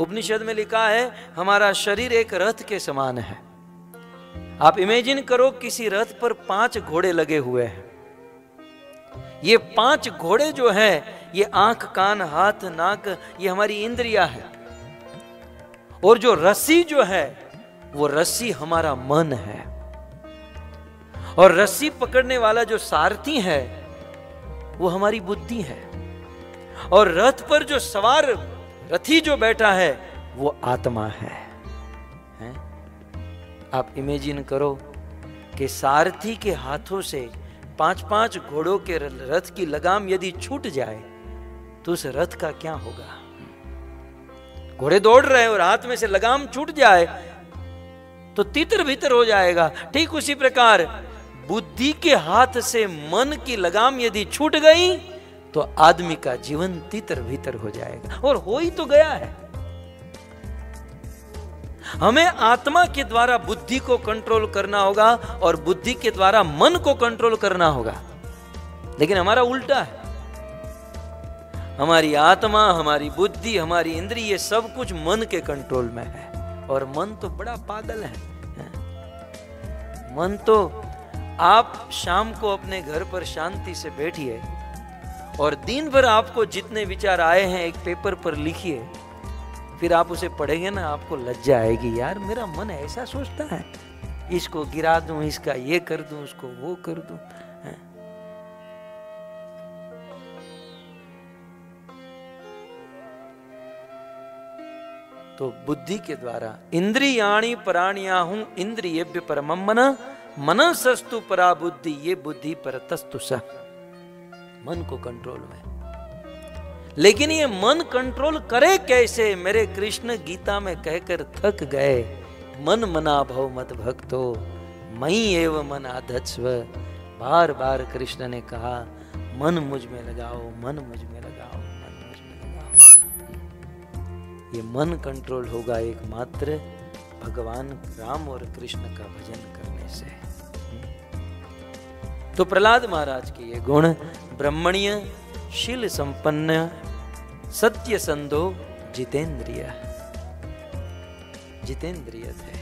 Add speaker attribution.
Speaker 1: उपनिषद में लिखा है हमारा शरीर एक रथ के समान है। आप इमेजिन करो किसी रथ पर 5 घोड़े लगे हुए हैं। ये 5 घोड़े जो हैं ये आंख, कान, हाथ, नाक, ये हमारी इंद्रियां है। और जो रस्सी जो है वो रस्सी हमारा मन है। और रस्सी पकड़ने वाला जो सारथी है वो हमारी बुद्धि है। और रथ पर जो सवार रथी जो बैठा है वो आत्मा है। आप इमेजिन करो कि सारथी के हाथों से 5-5 घोड़ों के रथ की लगाम यदि छूट जाए तो उस रथ का क्या होगा। घोड़े दौड़ रहे हैं और हाथ में से लगाम छूट जाए तो तितर भीतर हो जाएगा। ठीक उसी प्रकार बुद्धि के हाथ से मन की लगाम यदि छूट गई तो आदमी का जीवन तितर भीतर हो जाएगा। और हो ही तो गया है। हमें आत्मा के द्वारा बुद्धि को कंट्रोल करना होगा और बुद्धि के द्वारा मन को कंट्रोल करना होगा। लेकिन हमारा उल्टा है। हमारी आत्मा, हमारी बुद्धि, हमारी इंद्रिय, ये सब कुछ मन के कंट्रोल में है। और मन तो बड़ा पागल है। मन तो, आप शाम को अपने घर पर शांति से बैठिए और दिन भर आपको जितने विचार आए हैं एक पेपर पर लिखिए, फिर आप उसे पढ़ेंगे ना, आपको लज्जा आएगी। यार मेरा मन ऐसा सोचता है, इसको गिरा दूं, इसका ये कर दूं, उसको वो कर दूं। तो बुद्धि के द्वारा इंद्रियाणि पराण्याहुं इंद्रियेभ्य परमं मनः मनसस्तु परा बुद्धि, ये बुद्धि परतस्तु सः, मन को कंट्रोल में। लेकिन ये मन कंट्रोल करे कैसे? मेरे कृष्ण गीता में कहकर थक गए, मन मना भव मत भक्तो मई एव मन आधत्स्व। बार बार कृष्ण ने कहा मन मुझ में लगाओ, मन मुझ में लगाओ, मन मुझ में लगाओ। ये मन कंट्रोल होगा एकमात्र भगवान राम और कृष्ण का भजन करने से। तो प्रहलाद महाराज के ये गुण ब्रह्मण्य, शील संपन्न, सत्य संधो, जितेंद्रिय थे।